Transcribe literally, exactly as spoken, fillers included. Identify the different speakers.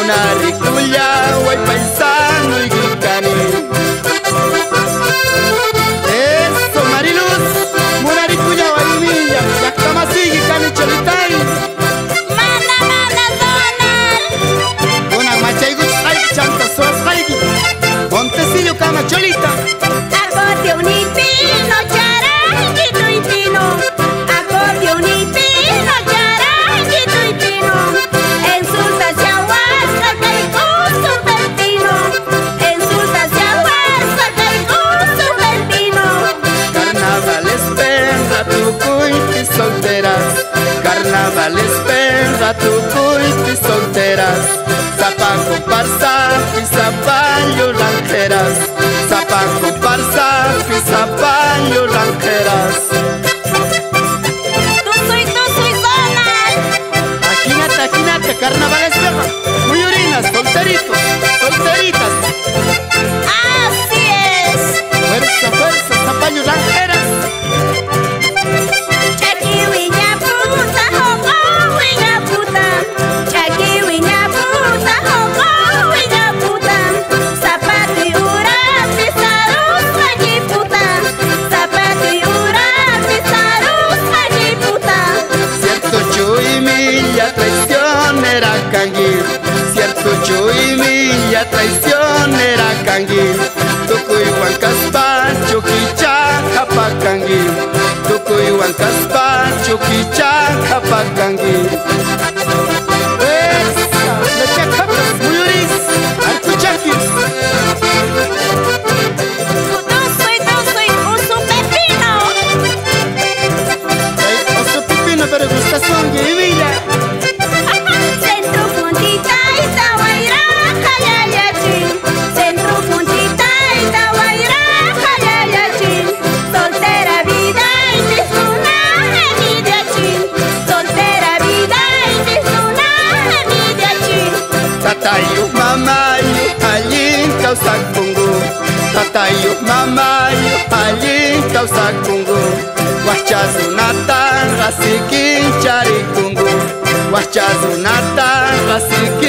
Speaker 1: Munarikulla way paisano y gikani. Eso Mariluz, Munarikulla way milla, yakama sigi kani cholitai.
Speaker 2: Mana mana Donald.
Speaker 1: Una machayguch ay chanta soas haigi. Montecillo kama cholita.
Speaker 2: Acorde unipino charanguito y pino. Acorde unipino charanguito y pino. En sultas y aguasca caigo super pino. En sultas y aguasca caigo super pino.
Speaker 1: Carnavales perra tu cuipi solteras. Carnavales perra tu cuipi solteras. Zapa comparsa y zapallo rancheras. Zapa comparsa y zapallo rancheras.
Speaker 2: Tú soy, tú soy Donald.
Speaker 1: Aquínate, aquínate, carnavales perra. Muy orinas, solteritos, solteritas.
Speaker 2: Así es.
Speaker 1: Fuerza, fuerza, zapallo rancheras.
Speaker 2: Chaquiwiña puta, joco, wiña puta. Chaquiwiña puta, joco, wiña puta. Zapato y ura, pisarus, allí puta. Zapato y ura, pisarus, allí puta.
Speaker 1: Cierto Chuy Milla traicionera canguil. Cierto Chuy Milla traicionera canguil. Tukuy huancaspa, chuquichaca pa canguil. Tukuy huancaspa, chuquichaca pa canguil. Esa, leche cabras, muyuris, arcuchaquis.
Speaker 2: Tú soy, tú soy uso pepino.
Speaker 1: Ay, oso pipino, pero gusta son Villa.
Speaker 2: Centro puntita y tahuayra, cayayachín. Centro puntita y tahuayra, cayayachín. Soltera vida y tisuna, emidiachín. Soltera vida y tisuna, emidiachín.
Speaker 1: Tatayu mamayu allin causa kungu. Tatayu mamayu allin causa kungu. Wachazunata rasikin chari kungu. Wachazunata rasikin